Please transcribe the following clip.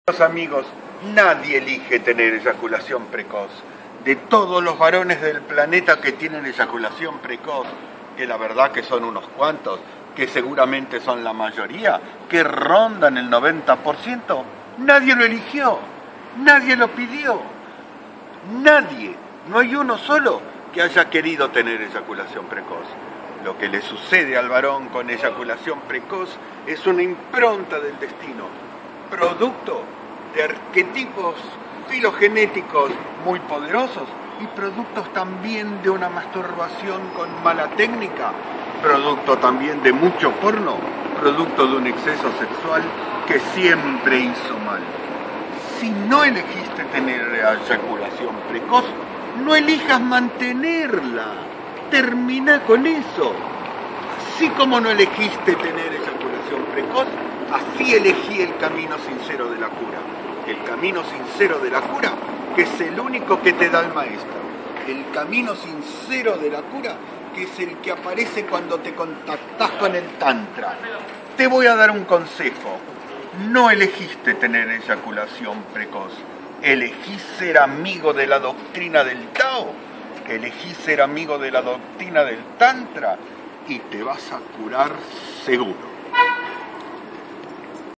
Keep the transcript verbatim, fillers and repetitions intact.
Amigos, nadie elige tener eyaculación precoz. De todos los varones del planeta que tienen eyaculación precoz, que la verdad que son unos cuantos, que seguramente son la mayoría, que rondan el noventa por ciento, nadie lo eligió, nadie lo pidió, nadie, no hay uno solo que haya querido tener eyaculación precoz. Lo que le sucede al varón con eyaculación precoz es una impronta del destino, producto de arquetipos filogenéticos muy poderosos y productos también de una masturbación con mala técnica, producto también de mucho porno, producto de un exceso sexual que siempre hizo mal. Si no elegiste tener eyaculación precoz, no elijas mantenerla, termina con eso. Así como no elegiste tener eyaculación precoz, así elegí el camino sincero de la cura. El camino sincero de la cura, que es el único que te da el maestro. El camino sincero de la cura, que es el que aparece cuando te contactas con el tantra. Te voy a dar un consejo. No elegiste tener eyaculación precoz. Elegí ser amigo de la doctrina del Tao. Elegí ser amigo de la doctrina del Tantra. Y te vas a curar seguro.